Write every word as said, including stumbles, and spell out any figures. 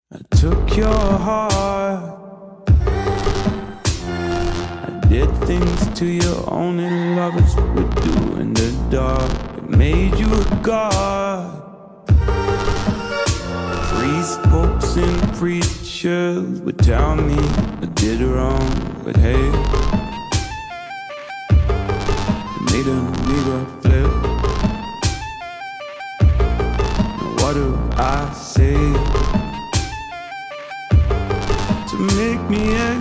I took your heart, I did things to you only lovers would do in the dark. It made you a god. Priest, popes and preachers would tell me I did wrong, but hey, it made a nigga flip. What do I say to make me a